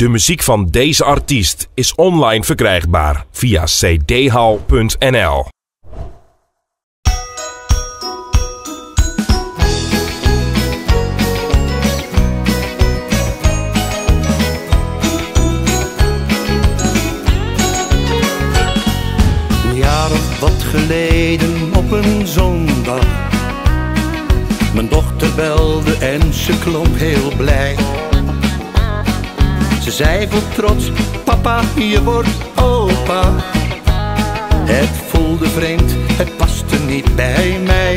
De muziek van deze artiest is online verkrijgbaar via cdhal.nl. Een jaar of wat geleden op een zondag. Mijn dochter belde en ze klonk heel blij. Ze zei vol trots: papa, je wordt opa. Het voelde vreemd, het paste niet bij mij.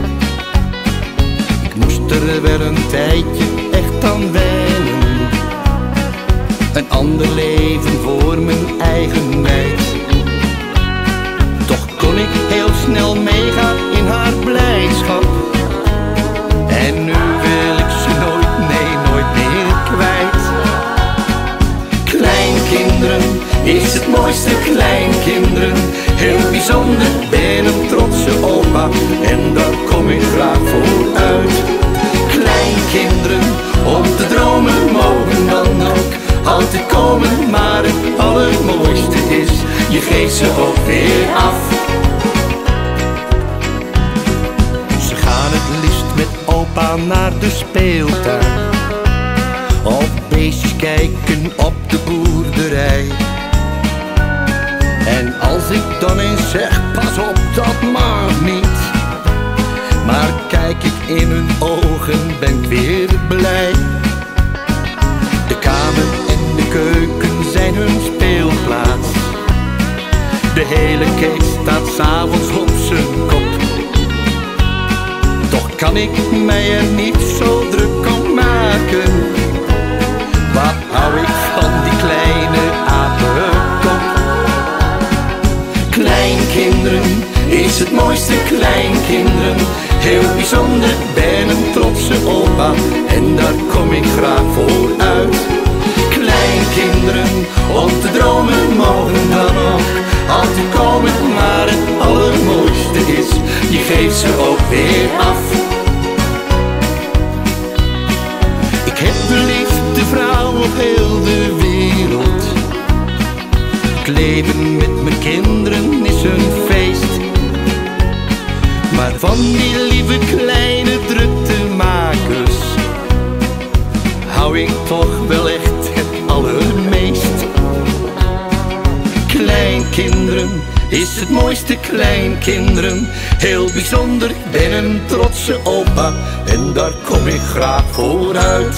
Ik moest er wel een tijdje echt aan wennen. Een ander leven voor mijn eigen meid. Toch kon ik heel snel meegaan in haar blijdschap. En nu wil ik ze nooit, nee, nooit meer kwijt. Kleinkinderen is het mooiste, kleinkinderen. Heel bijzonder, ben een trotse opa. En daar kom ik graag voor uit. Kleinkinderen, om te dromen mogen dan ook altijd komen. Maar het allermooiste is, je geeft ze ook weer af. Ze gaan het liefst met opa naar de speeltuin, of beestjes kijken op de boerderij. En als ik dan eens zeg, pas op, dat mag niet, maar kijk ik in hun ogen, ben ik weer blij. De kamer en de keuken zijn hun speelplaats. De hele keet staat 's avonds op zijn kop. Toch kan ik mij er niet zo druk om maken. Wat hou ik van die kleine apenkop. Kleinkinderen is het mooiste, kleinkinderen. Heel bijzonder, ben een trotse opa. En daar kom ik graag voor uit. Kleinkinderen, om te dromen mogen dan ook altijd komen. Maar het allermooiste is, je geeft ze ook weer af. Ik heb de liefste vrouw op heel de wereld. Het leven met mijn kinderen is een feest. Maar van die lieve kleine druktemakers hou ik toch wel echt het allermeest. Kleinkinderen is het mooiste, kleinkinderen. Heel bijzonder, ik ben een trotse opa. En daar kom ik graag vooruit.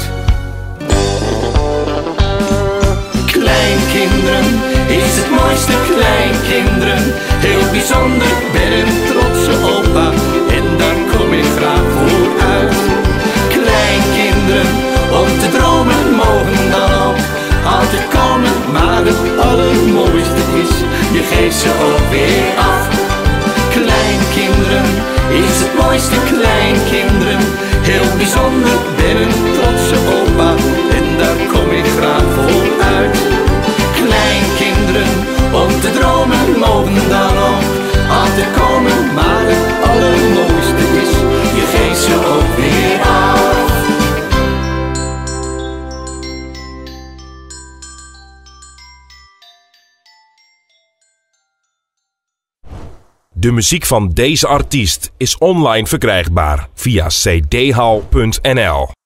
Kleinkinderen is het mooiste, kleinkinderen. Heel bijzonder, ik ben een trotse opa. En daar kom ik graag vooruit. Kleinkinderen, om te dromen mogen dan ook altijd komen. Maar het allermooiste is, je geeft ze ook weer af. Kleinkinderen is het mooiste, kleinkinderen. Heel bijzonder, ben een trotse opa. En daar kom ik graag vooruit. Kleinkinderen, om te dromen mogen dan ook altijd komen. Maar het allermooiste is, je geeft ze ook weer af. De muziek van deze artiest is online verkrijgbaar via cdhal.nl.